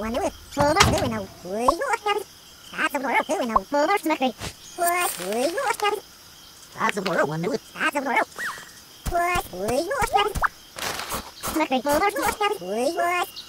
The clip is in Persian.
ونوي بومر سوينا ويو أشكال عاصم نور سوينا بومر سمكري ويو أشكال عاصم نور ونوي عاصم نور ويو أشكال سمكري بومر سوينا ويو